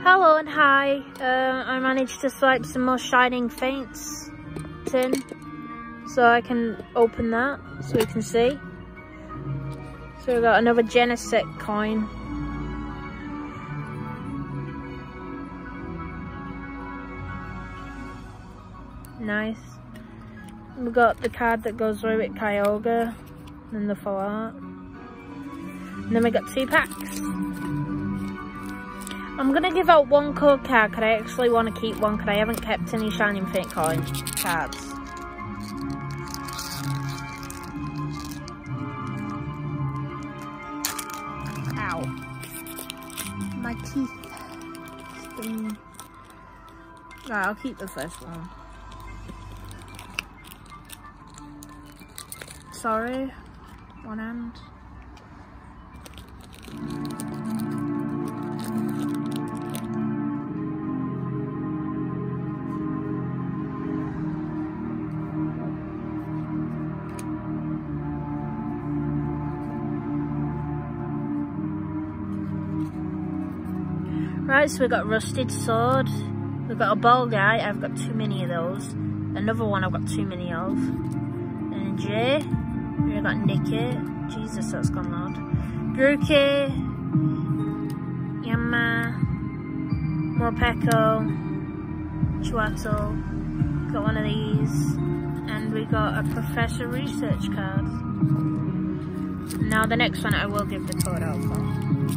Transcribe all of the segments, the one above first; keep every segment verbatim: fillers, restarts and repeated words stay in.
Hello and hi, uh, I managed to select some more Shining Faints tin, so I can open that so we can see. So we've got another Genesect coin. Nice. We've got the card that goes with it, Kyogre, and the full art. And then we got two packs. I'm gonna give out one code card because I actually want to keep one because I haven't kept any Shining Faint coin cards. Ow. My teeth sting. Right, I'll keep the first one. Sorry, one hand. Right, so we've got Rusted Sword, we've got a Ball Guy, I've got too many of those. Another one I've got too many of. And Jay, we've got Nicky, Jesus that's gone loud. Grookey, Yama, Morpeko, Chuatl, got one of these, and we got a Professor Research card. Now the next one I will give the code out for.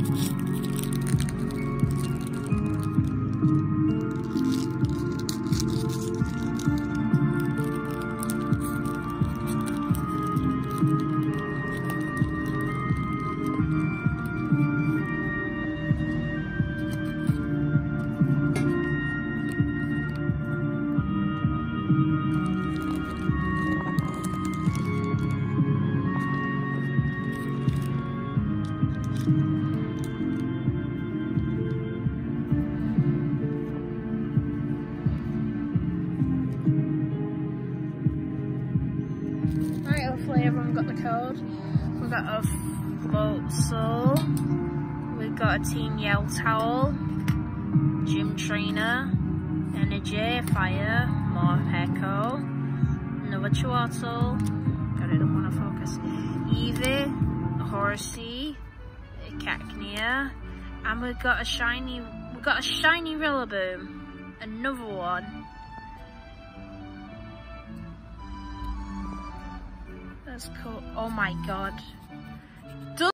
Right, hopefully everyone got the code. We've got a Float Soul, we've got a Team Yell Towel, Gym Trainer, Energy, Fire, Morpeko, another Chuatl, God I don't want to focus, Eevee, Horsey, Cacnea, and we've got a shiny, we've got a shiny Rillaboom, another one. That's cool. Oh my god.